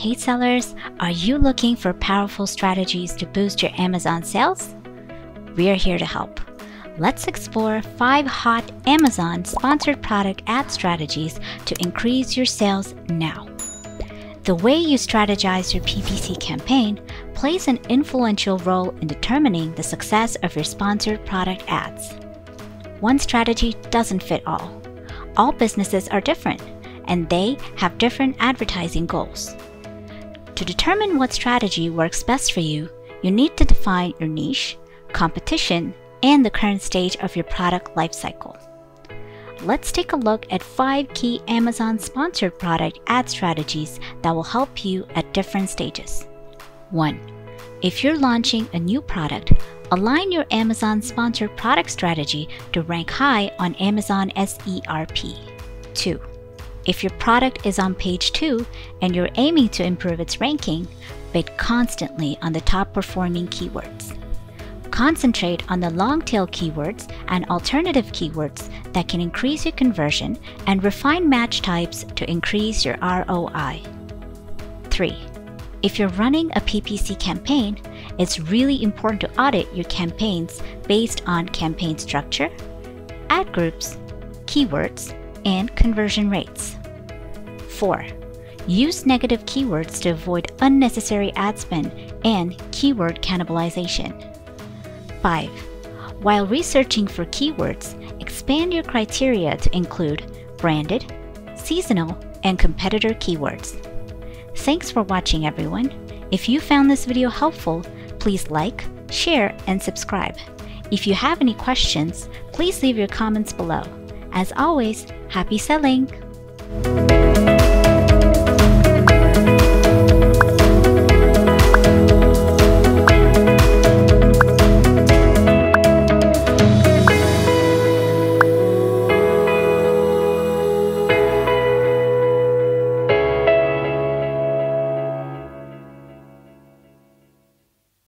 Hey sellers, are you looking for powerful strategies to boost your Amazon sales? We're here to help. Let's explore 5 hot Amazon sponsored product ad strategies to increase your sales now. The way you strategize your PPC campaign plays an influential role in determining the success of your sponsored product ads. One strategy doesn't fit all. All businesses are different, and they have different advertising goals. To determine what strategy works best for you, you need to define your niche, competition, and the current stage of your product lifecycle. Let's take a look at 5 key Amazon sponsored product ad strategies that will help you at different stages. 1. If you're launching a new product, align your Amazon sponsored product strategy to rank high on Amazon SERP. 2. If your product is on page 2 and you're aiming to improve its ranking, bid constantly on the top performing keywords. Concentrate on the long-tail keywords and alternative keywords that can increase your conversion, and refine match types to increase your ROI. 3. If you're running a PPC campaign, it's really important to audit your campaigns based on campaign structure, ad groups, keywords, and conversion rates. 4. Use negative keywords to avoid unnecessary ad spend and keyword cannibalization. 5. While researching for keywords, expand your criteria to include branded, seasonal, and competitor keywords. Thanks for watching, everyone. If you found this video helpful, please like, share, and subscribe. If you have any questions, please leave your comments below. As always, happy selling!